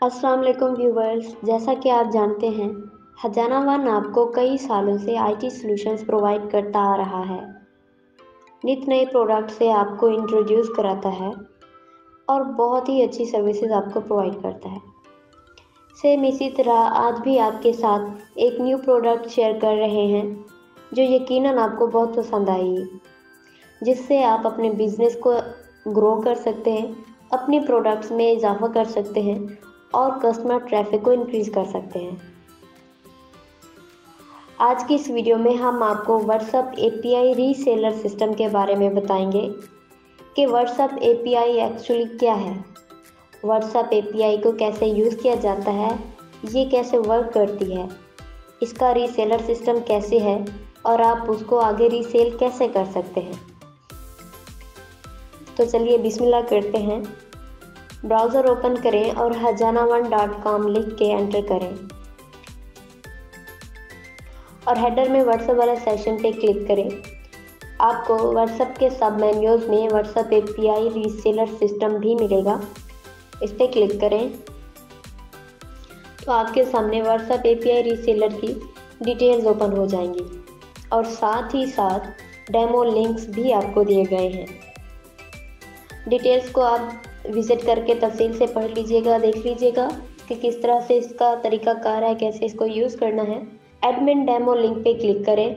अस्सलाम वालेकुम व्यूवर्स। जैसा कि आप जानते हैं, खजाना वन आपको कई सालों से आईटी सॉल्यूशंस प्रोवाइड करता आ रहा है। नित नए प्रोडक्ट से आपको इंट्रोड्यूस कराता है और बहुत ही अच्छी सर्विसेज आपको प्रोवाइड करता है। सेम इसी तरह आज भी आपके साथ एक न्यू प्रोडक्ट शेयर कर रहे हैं जो यकीनन आपको बहुत पसंद आएगी, जिससे आप अपने बिजनेस को ग्रो कर सकते हैं, अपने प्रोडक्ट्स में इजाफा कर सकते हैं और कस्टमर ट्रैफिक को इंक्रीज कर सकते हैं। आज की इस वीडियो में हम आपको व्हाट्सएप एपीआई रीसेलर सिस्टम के बारे में बताएंगे कि व्हाट्सएप एपीआई एक्चुअली क्या है, व्हाट्सएप एपीआई को कैसे यूज़ किया जाता है, ये कैसे वर्क करती है, इसका रीसेलर सिस्टम कैसे है और आप उसको आगे रीसेल कैसे कर सकते हैं। तो चलिए बिस्मिल्लाह करते हैं। ब्राउज़र ओपन करें और khajana1.com लिख के एंटर करें और हेडर में व्हाट्सएप वाला सेशन पे क्लिक करें। आपको व्हाट्सएप के सब मेन्यूज़ में व्हाट्सएप एपीआई रीसेलर सिस्टम भी मिलेगा, इस पर क्लिक करें तो आपके सामने व्हाट्सएप एपीआई रीसेलर की डिटेल्स ओपन हो जाएंगी और साथ ही साथ डेमो लिंक्स भी आपको दिए गए हैं। डिटेल्स को आप विज़िट करके तफसील से पढ़ लीजिएगा, देख लीजिएगा कि किस तरह से इसका तरीकाकार है, कैसे इसको यूज़ करना है। एडमिन डेमो लिंक पे क्लिक करें,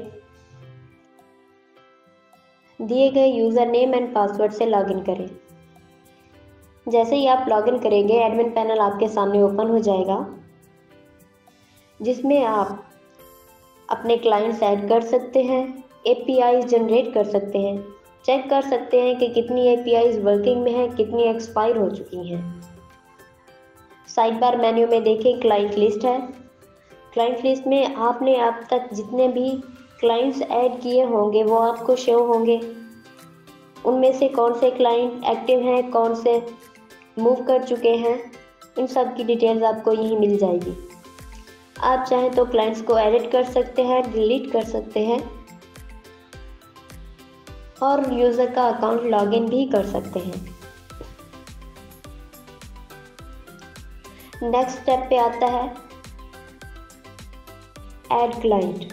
दिए गए यूज़र नेम एंड पासवर्ड से लॉगिन करें। जैसे ही आप लॉगिन करेंगे एडमिन पैनल आपके सामने ओपन हो जाएगा, जिसमें आप अपने क्लाइंट्स ऐड कर सकते हैं, एपीआई जनरेट कर सकते हैं, चेक कर सकते हैं कि कितनी एपीआईज वर्किंग में है, कितनी एक्सपायर हो चुकी हैं। साइड बार मेन्यू में देखें क्लाइंट लिस्ट है। क्लाइंट लिस्ट में आपने अब तक जितने भी क्लाइंट्स ऐड किए होंगे वो आपको शो होंगे। उनमें से कौन से क्लाइंट एक्टिव हैं, कौन से मूव कर चुके हैं, इन सब की डिटेल्स आपको यहीं मिल जाएगी। आप चाहें तो क्लाइंट्स को एडिट कर सकते हैं, डिलीट कर सकते हैं और यूज़र का अकाउंट लॉगिन भी कर सकते हैं। नेक्स्ट स्टेप पे आता है ऐड क्लाइंट।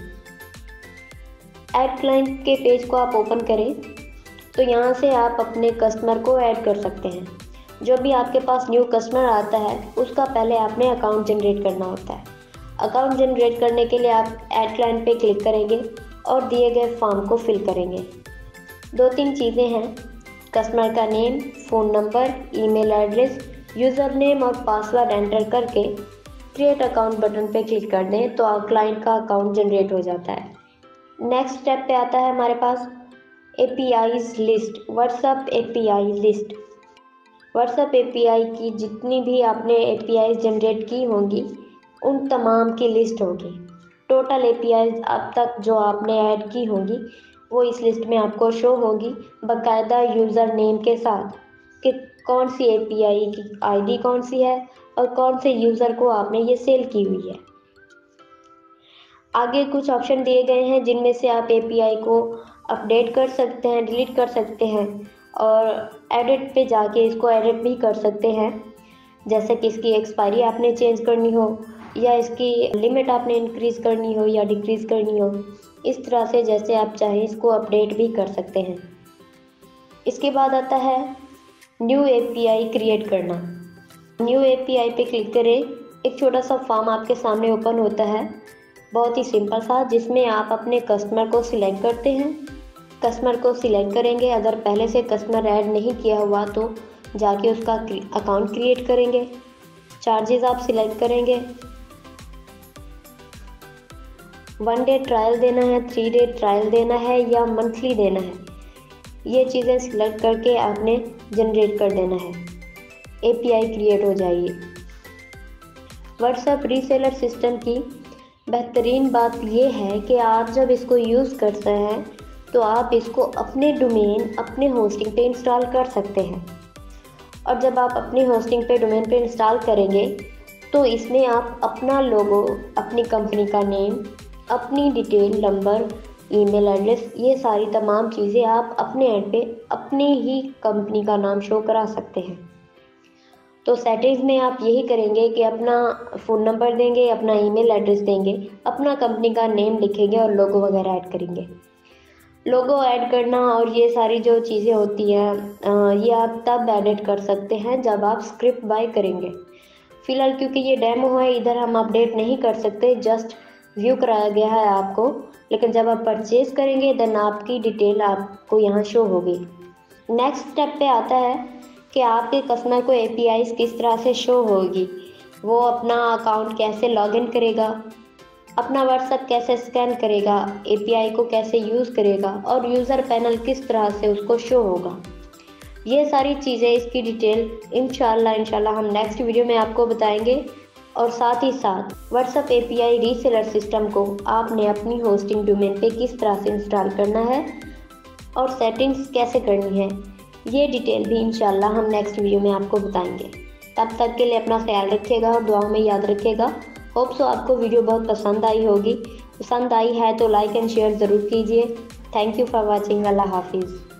ऐड क्लाइंट के पेज को आप ओपन करें तो यहाँ से आप अपने कस्टमर को ऐड कर सकते हैं। जो भी आपके पास न्यू कस्टमर आता है उसका पहले आपने अकाउंट जनरेट करना होता है। अकाउंट जनरेट करने के लिए आप ऐड क्लाइंट पे क्लिक करेंगे और दिए गए फॉर्म को फिल करेंगे। 2-3 चीज़ें हैं, कस्टमर का name, phone number, email address, user name और पासवर्ड एंटर करके क्रिएट अकाउंट बटन पे क्लिक कर दें तो क्लाइंट का अकाउंट जनरेट हो जाता है। नेक्स्ट स्टेप पे आता है हमारे पास APIs list, WhatsApp API list. WhatsApp API की जितनी भी आपने एपीआई जनरेट की होंगी उन तमाम की लिस्ट होगी। टोटल एपीआई अब तक जो आपने ऐड की होंगी वो इस लिस्ट में आपको शो होगी, बाकायदा यूज़र नेम के साथ कि कौन सी एपीआई की आईडी कौन सी है और कौन से यूज़र को आपने ये सेल की हुई है। आगे कुछ ऑप्शन दिए गए हैं जिनमें से आप एपीआई को अपडेट कर सकते हैं, डिलीट कर सकते हैं और एडिट पे जाके इसको एडिट भी कर सकते हैं। जैसे कि इसकी एक्सपायरी आपने चेंज करनी हो या इसकी लिमिट आपने इंक्रीज़ करनी हो या डिक्रीज़ करनी हो, इस तरह से जैसे आप चाहें इसको अपडेट भी कर सकते हैं। इसके बाद आता है न्यू एपीआई क्रिएट करना। न्यू एपीआई पे क्लिक करें, एक छोटा सा फॉर्म आपके सामने ओपन होता है, बहुत ही सिंपल सा, जिसमें आप अपने कस्टमर को सिलेक्ट करते हैं। कस्टमर को सिलेक्ट करेंगे, अगर पहले से कस्टमर ऐड नहीं किया हुआ तो जाके उसका अकाउंट क्रिएट करेंगे। चार्जेस आप सिलेक्ट करेंगे, 1 डे ट्रायल देना है, 3 डे ट्रायल देना है या मंथली देना है, ये चीज़ें सिलेक्ट करके आपने जनरेट कर देना है। एपीआई क्रिएट हो जाएगी। व्हाट्सएप रीसेलर सिस्टम की बेहतरीन बात यह है कि आप जब इसको यूज़ करते हैं तो आप इसको अपने डोमेन, अपने होस्टिंग पे इंस्टॉल कर सकते हैं और जब आप अपनी होस्टिंग पे डोमेन पे इंस्टॉल करेंगे तो इसमें आप अपना लोगो, अपनी कंपनी का नेम, अपनी डिटेल, नंबर, ईमेल एड्रेस, ये सारी तमाम चीज़ें आप अपने ऐड पे अपनी ही कंपनी का नाम शो करा सकते हैं। तो सेटिंग्स में आप यही करेंगे कि अपना फ़ोन नंबर देंगे, अपना ईमेल एड्रेस देंगे, अपना कंपनी का नेम लिखेंगे और लोगो वगैरह ऐड करेंगे। लोगो ऐड करना और ये सारी जो चीज़ें होती हैं ये आप तब एडिट कर सकते हैं जब आप स्क्रिप्ट बाय करेंगे। फ़िलहाल क्योंकि ये डेमो है, इधर हम अपडेट नहीं कर सकते, जस्ट व्यू कराया गया है आपको, लेकिन जब आप परचेज़ करेंगे देन आपकी डिटेल आपको यहाँ शो होगी। नेक्स्ट स्टेप पे आता है कि आपके कस्टमर को एपीआईज़ किस तरह से शो होगी, वो अपना अकाउंट कैसे लॉगिन करेगा, अपना व्हाट्सएप कैसे स्कैन करेगा, एपीआई को कैसे यूज़ करेगा और यूज़र पैनल किस तरह से उसको शो होगा। ये सारी चीज़ें, इसकी डिटेल इंशाल्लाह हम नेक्स्ट वीडियो में आपको बताएंगे। और साथ ही साथ व्हाट्सएप एपीआई रीसेलर सिस्टम को आपने अपनी होस्टिंग डोमेन पे किस तरह से इंस्टॉल करना है और सेटिंग्स कैसे करनी है, ये डिटेल भी इंशाल्लाह हम नेक्स्ट वीडियो में आपको बताएंगे। तब तक के लिए अपना ख्याल रखिएगा और दुआओं में याद रखिएगा। होप सो आपको वीडियो बहुत पसंद आई होगी। पसंद आई है तो लाइक एंड शेयर ज़रूर कीजिए। Thank you for watching. अल्लाह हाफिज़।